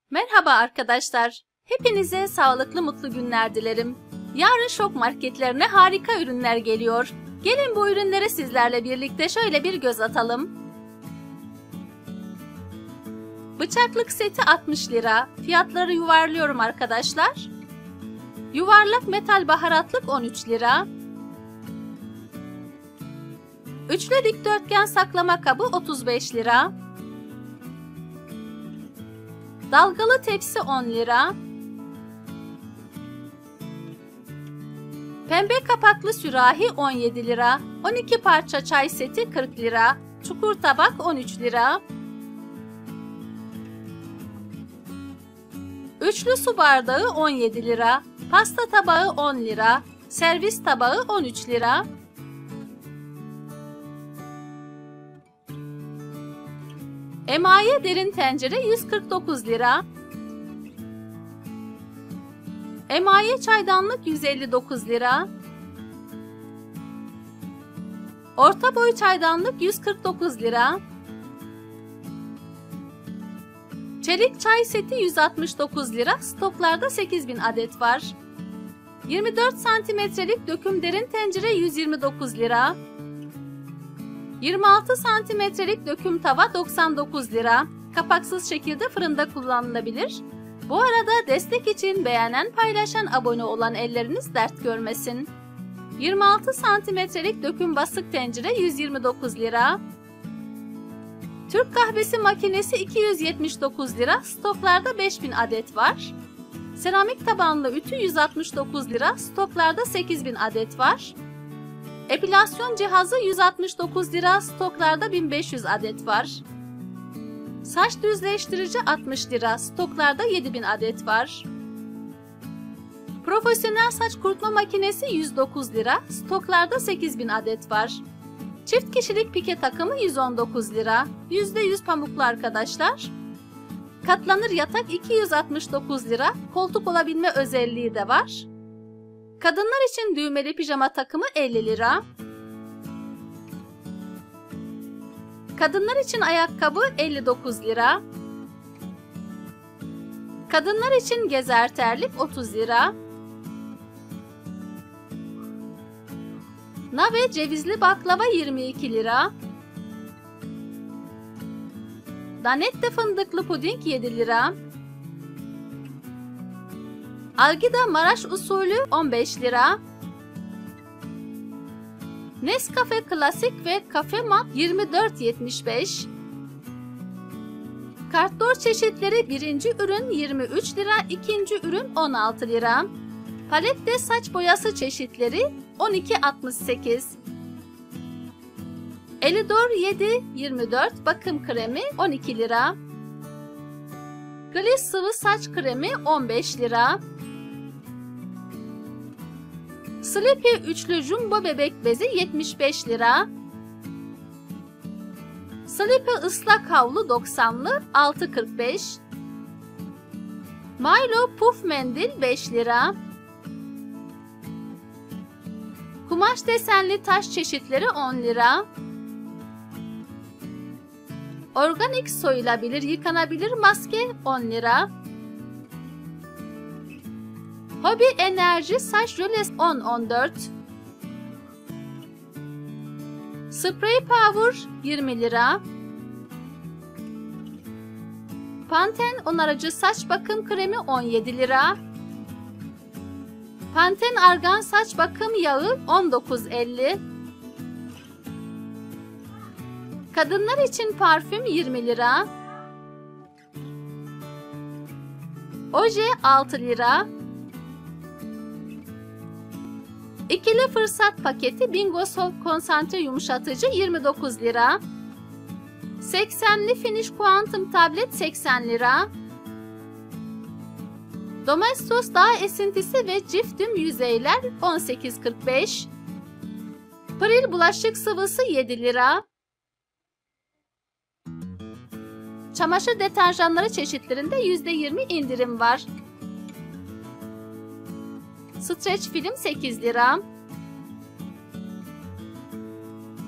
Merhaba arkadaşlar. Hepinize sağlıklı mutlu günler dilerim. Yarın şok marketlerine harika ürünler geliyor. Gelin bu ürünlere sizlerle birlikte şöyle bir göz atalım. Bıçaklık seti 60 lira. Fiyatları yuvarlıyorum arkadaşlar. Yuvarlak metal baharatlık 13 lira. Üçlü dikdörtgen saklama kabı 35 lira. Dalgalı tepsi 10 lira. Pembe kapaklı sürahi 17 lira. 12 parça çay seti 40 lira. Çukur tabak 13 lira. Üçlü su bardağı 17 lira. Pasta tabağı 10 lira. Servis tabağı 13 lira. Emaye derin tencere 149 lira. Emaye çaydanlık 159 lira. Orta boy çaydanlık 149 lira. Çelik çay seti 169 lira. Stoklarda 8000 adet var. 24 santimetrelik döküm derin tencere 129 lira. 26 santimetrelik döküm tava 99 lira. Kapaksız şekilde fırında kullanılabilir. Bu arada destek için beğenen, paylaşan, abone olan elleriniz dert görmesin. 26 santimetrelik döküm basık tencere 129 lira. Türk kahvesi makinesi 279 lira. Stoklarda 5000 adet var. Seramik tabanlı ütü 169 lira. Stoklarda 8000 adet var. Epilasyon cihazı 169 lira. Stoklarda 1500 adet var. Saç düzleştirici 60 lira. Stoklarda 7000 adet var. Profesyonel saç kurutma makinesi 109 lira. Stoklarda 8000 adet var. Çift kişilik pike takımı 119 lira. %100 pamuklu arkadaşlar. Katlanır yatak 269 lira. Koltuk olabilme özelliği de var. Kadınlar için düğmeli pijama takımı 50 lira. Kadınlar için ayakkabı 59 lira. Kadınlar için gezer terlik 30 lira. Nave cevizli baklava 22 lira. Danette fındıklı puding 7 lira. Algida Maraş usulü 15 lira. Nescafe Klasik ve Cafe Mat 24,75. Kartdor çeşitleri birinci ürün 23 lira, ikinci ürün 16 lira. Palette saç boyası çeşitleri 12,68. Elidor 7,24 bakım kremi 12 lira. Gliss sıvı saç kremi 15 lira. Sleepy üçlü jumbo bebek bezi 75 lira. Sleepy ıslak havlu 90'lı 6,45. Milo puf mendil 5 lira. Kumaş desenli taş çeşitleri 10 lira. Organik soyulabilir, yıkanabilir maske 10 lira. Hobi enerji saç rölesi 10-14. Spray Power 20 lira. Pantene onarıcı saç bakım kremi 17 lira. Pantene argan saç bakım yağı 19,50. Kadınlar için parfüm 20 lira. Oje 6 lira. İkili fırsat paketi Bingo Soft konsantre yumuşatıcı 29 lira. 80'li Finish Quantum tablet 80 lira. Domestos dağ esintisi ve ciftim yüzeyler 18,45. Pril bulaşık sıvısı 7 lira. Çamaşır deterjanları çeşitlerinde %20 indirim var. Streç film 8 lira.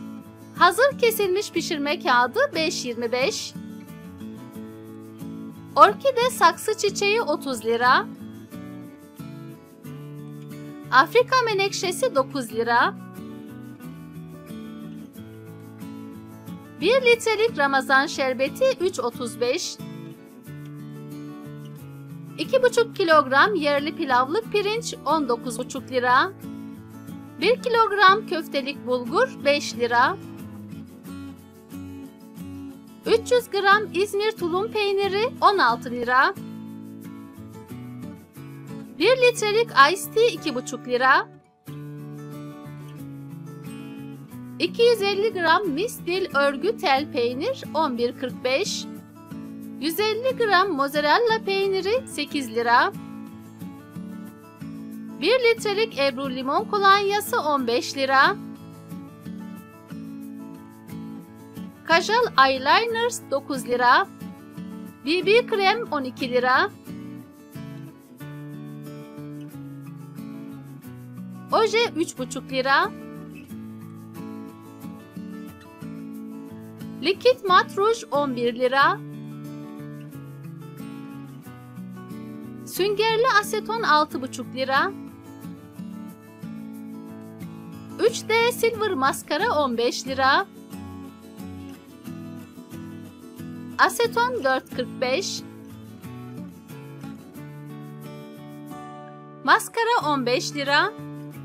Hazır kesilmiş pişirme kağıdı 5,25. Orkide saksı çiçeği 30 lira. Afrika menekşesi 9 lira. 1 litrelik Ramazan şerbeti 3.35. 2,5 kilogram yerli pilavlık pirinç 19,5 lira. 1 kilogram köftelik bulgur 5 lira. 300 gram İzmir tulum peyniri 16 lira. 1 litrelik Ice Tea 2,5 lira. 250 gram mistil örgü tel peynir 11,45. 150 gram mozzarella peyniri 8 lira. 1 litrelik Ebru limon kolonyası 15 lira. Kajal Eyeliners 9 lira. BB krem 12 lira. Oje 3,5 lira. Likit mat ruj 11 lira. Süngerli aseton 6,5 lira. 3D silver maskara 15 lira. Aseton 4,45. Maskara 15 lira.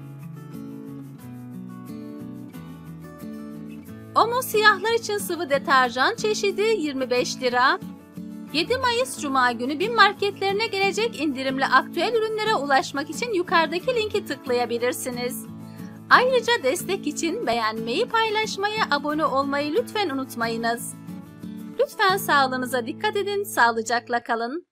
Omo siyahlar için sıvı deterjan çeşidi 25 lira. 7 Mayıs Cuma günü BİM marketlerine gelecek indirimli aktüel ürünlere ulaşmak için yukarıdaki linki tıklayabilirsiniz. Ayrıca destek için beğenmeyi, paylaşmayı, abone olmayı lütfen unutmayınız. Lütfen sağlığınıza dikkat edin, sağlıcakla kalın.